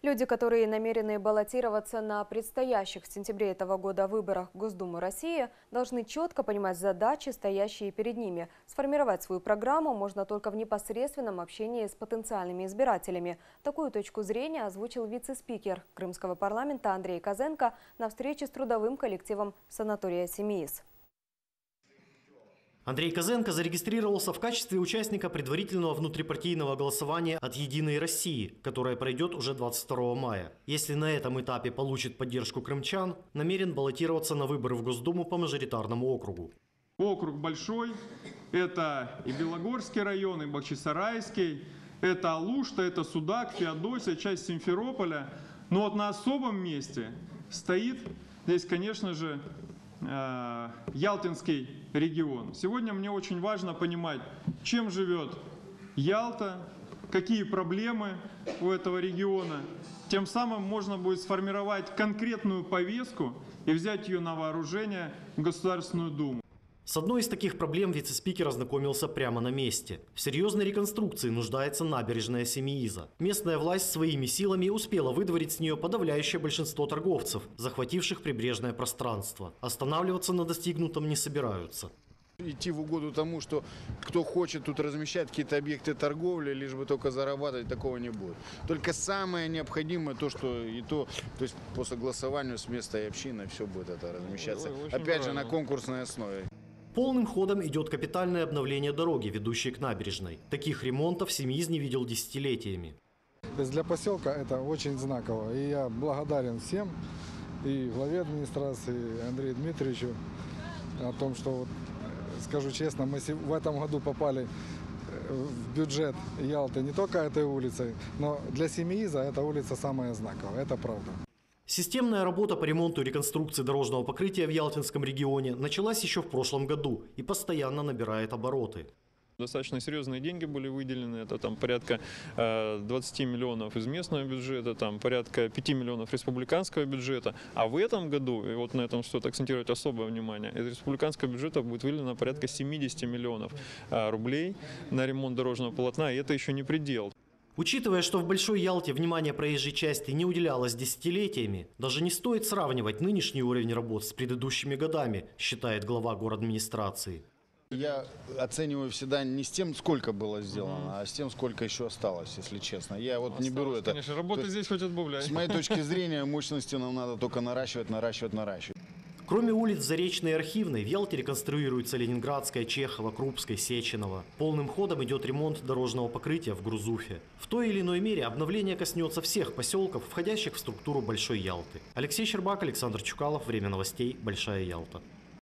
Люди, которые намерены баллотироваться на предстоящих в сентябре этого года выборах в Госдуму России, должны четко понимать задачи, стоящие перед ними. Сформировать свою программу можно только в непосредственном общении с потенциальными избирателями. Такую точку зрения озвучил вице-спикер Крымского парламента Андрей Козенко на встрече с трудовым коллективом санатория «Семиис». Андрей Козенко зарегистрировался в качестве участника предварительного внутрипартийного голосования от «Единой России», которое пройдет уже 22 мая. Если на этом этапе получит поддержку крымчан, намерен баллотироваться на выборы в Госдуму по мажоритарному округу. Округ большой, это и Белогорский район, и Бахчисарайский, это Алушта, это Судак, Феодосия, часть Симферополя. Но вот на особом месте стоит здесь, конечно же, Ялтинский регион. Сегодня мне очень важно понимать, чем живет Ялта, какие проблемы у этого региона. Тем самым можно будет сформировать конкретную повестку и взять ее на вооружение в Государственную Думу. С одной из таких проблем вице-спикер ознакомился прямо на месте. В серьезной реконструкции нуждается набережная Семииза. Местная власть своими силами успела выдворить с нее подавляющее большинство торговцев, захвативших прибрежное пространство. Останавливаться на достигнутом не собираются. Идти в угоду тому, что кто хочет тут размещать какие-то объекты торговли, лишь бы только зарабатывать, такого не будет. Только самое необходимое, то есть по согласованию с местной общиной все будет это размещаться. Опять же, на конкурсной основе. Полным ходом идет капитальное обновление дороги, ведущей к набережной. Таких ремонтов Семииз не видел десятилетиями. То есть для поселка это очень знаково. И я благодарен всем, и главе администрации, и Андрею Дмитриевичу, о том, что, скажу честно, мы в этом году попали в бюджет Ялты не только этой улицей, но для Семииза эта улица самая знаковая, это правда. Системная работа по ремонту и реконструкции дорожного покрытия в Ялтинском регионе началась еще в прошлом году и постоянно набирает обороты. Достаточно серьезные деньги были выделены, это там порядка 20 миллионов из местного бюджета, там порядка 5 миллионов республиканского бюджета. А в этом году, и вот на этом стоит акцентировать особое внимание, из республиканского бюджета будет выделено порядка 70 миллионов рублей на ремонт дорожного полотна, и это еще не предел. Учитывая, что в Большой Ялте внимание проезжей части не уделялось десятилетиями, даже не стоит сравнивать нынешний уровень работ с предыдущими годами, считает глава городадминистрации. Я оцениваю всегда не с тем, сколько было сделано, а с тем, сколько еще осталось, если честно. Я вот не беру это. Конечно, работы здесь хоть отбавляй. С моей точки зрения, мощности нам надо только наращивать. Кроме улиц Заречной и Архивной, в Ялте реконструируется Ленинградская, Чехова, Крупская, Сеченова. Полным ходом идет ремонт дорожного покрытия в Грузуфе. В той или иной мере обновление коснется всех поселков, входящих в структуру Большой Ялты. Алексей Щербак, Александр Чукалов. Время новостей. Большая Ялта.